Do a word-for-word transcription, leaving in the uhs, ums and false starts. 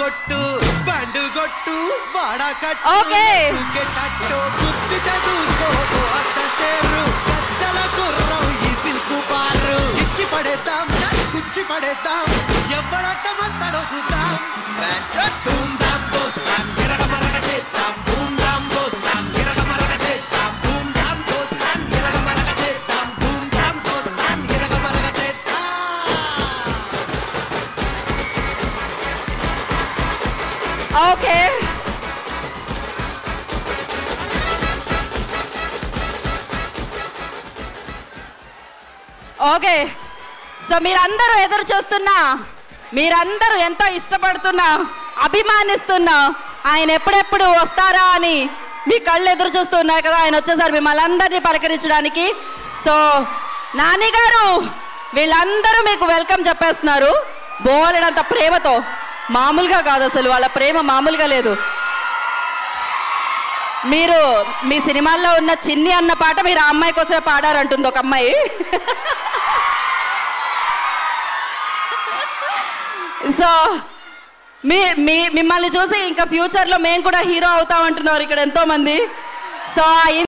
కొట్టు బండు కొట్టు వాడకట్టు ఓకే గుర్తితే చూసుకో అత్త షేరు కచ్చల గుర్రం ఈ సిల్కు పారు ఇచ్చి పడేద్దాం కుచ్చి పడేద్దాం ఎవడట్ట మత్తడో చూద్దాం ధూమ్ ధామ్ దోస్తాన్ గిరగ మరగ చేద్దాం ధూమ్ ధామ్ దోస్తాన్ గిరగ మరగ చేద్దాం ధూమ్ ధామ్ దోస్తాన్ గిరగ మరగ చేద్దాం ధూమ్ ధామ్ దోస్తాన్ గిరగ మరగ చేద్దాం ఓకే ఓకే సో మీరందరూ ఎదురు చూస్తున్నా మీరందరూ ఎంతో ఇష్టపడుతున్నా అభిమానిస్తున్నా ఆయన ఎప్పుడెప్పుడు వస్తారా అని మీ కళ్ళు ఎదురు చూస్తున్నాయి కదా ఆయన వచ్చేసారు మిమ్మల్ని అందరినీ పలకరించడానికి సో నాని గారు వీళ్ళందరూ మీకు వెల్కమ్ చెప్పేస్తున్నారు బోలెడంత ప్రేమతో మామూలుగా కాదు అసలు వాళ్ళ ప్రేమ మామూలుగా లేదు మీరు మీ సినిమాల్లో ఉన్న చిన్ని అన్న పాట మీరు ఆ అమ్మాయి కోసమే పాడారంటుంది ఒక అమ్మాయి సో మీ మీ మిమ్మల్ని చూసి ఇంకా ఫ్యూచర్లో మేము కూడా హీరో అవుతామంటున్నారు ఇక్కడ ఎంతోమంది సో